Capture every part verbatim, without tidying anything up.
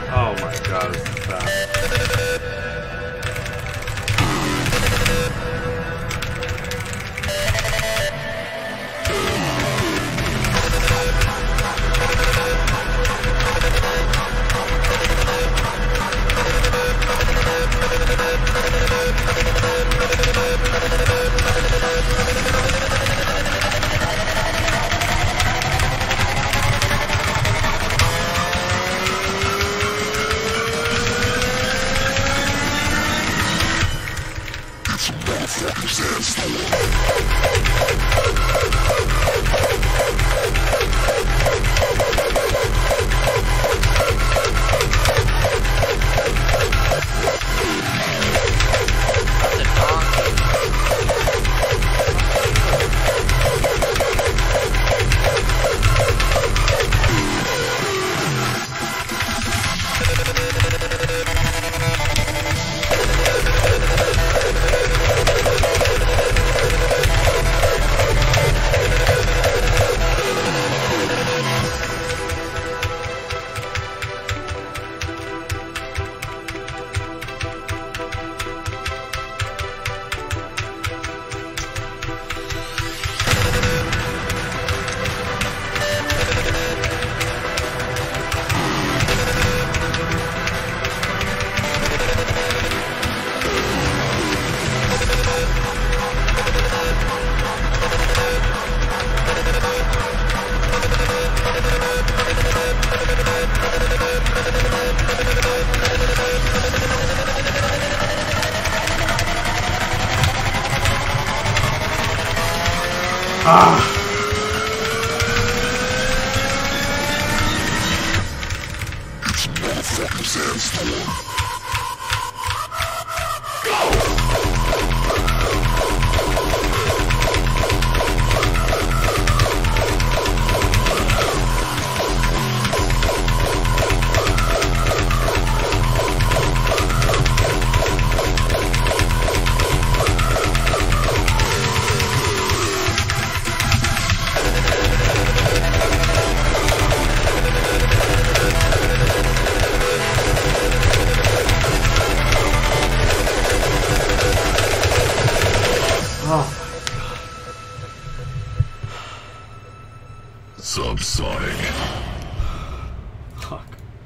Oh my god, this is bad. Ah! It's a motherfucking sandstorm. Subsonic. Fuck.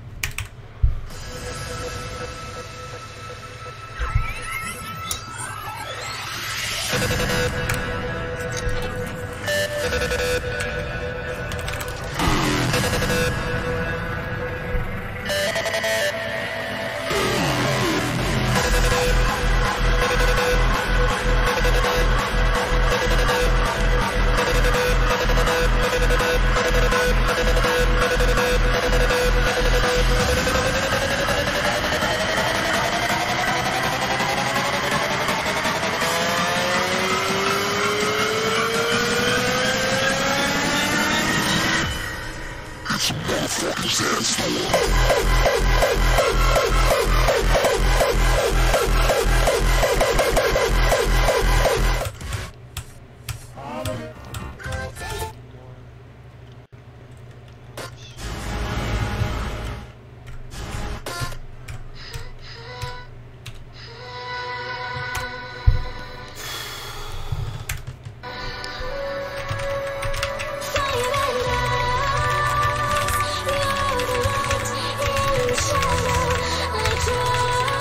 It's a motherfucking sandstorm. Shadow, I try.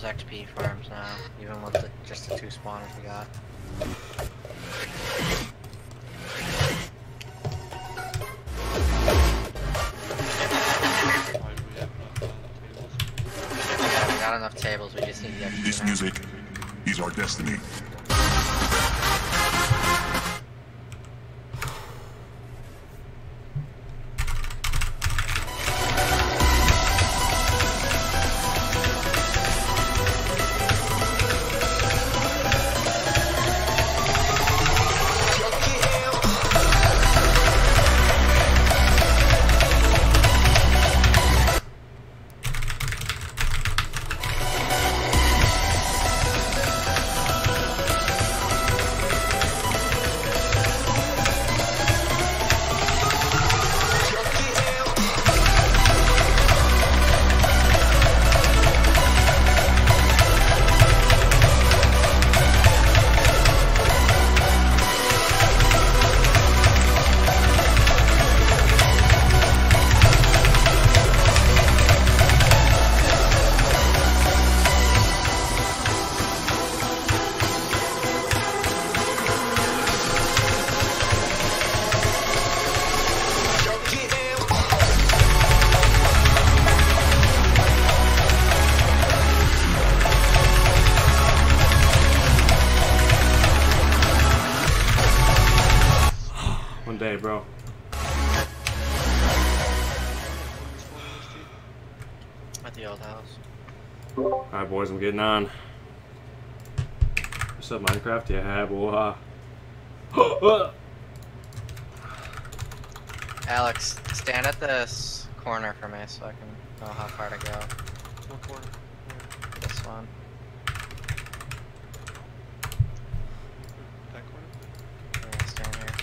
X P farms now, even with the, just the two spawners we got. Yeah, we got enough tables, we just need the X P. This music is our destiny. One day, bro. At the old house. Alright, boys, I'm getting on. What's up, Minecraft? Yeah, boy. Alex, stand at this corner for me so I can know how far to go. What corner? Where? This one. That corner? Yeah, stand here.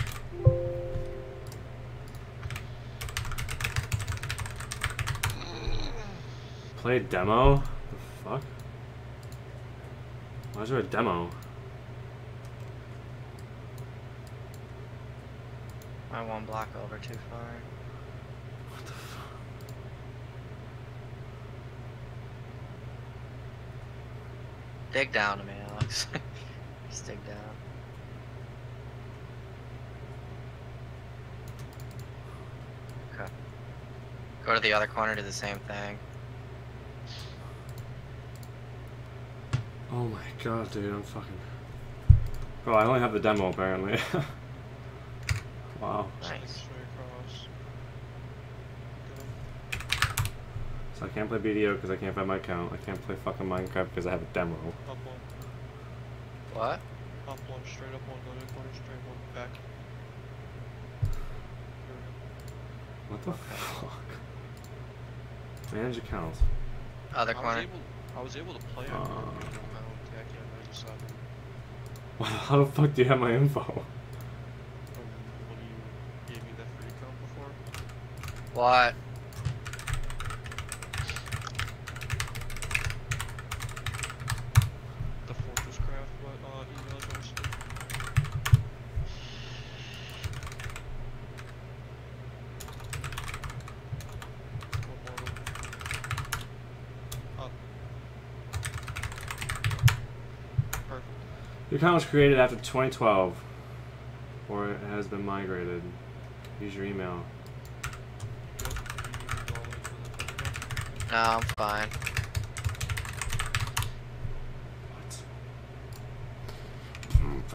Play a demo? The fuck? Why is there a demo? I one block over too far. What the fuck? Dig down to me, Alex. Just dig down. Okay. Go to the other corner, do the same thing. Oh my god, dude, I'm fucking... Bro, I only have the demo, apparently. Wow. Nice. Straight across. So I can't play B D O because I can't find my account. I can't play fucking Minecraft because I have a demo. Up one. What? Up one, straight up one, go to the corner, straight one, back. Here we What the fuck? Manage accounts. Other go. I was corner. able, I was able to play it. Uh. I don't think I can, I just haven't. How the fuck do you have my info? Um, what do you gave me that free account before? What? The Fortress Craft what, uh, email address? One more. Up. Perfect. Your account was created after twenty twelve, or it has been migrated. Use your email. Good. You need all the way to the No, I'm fine.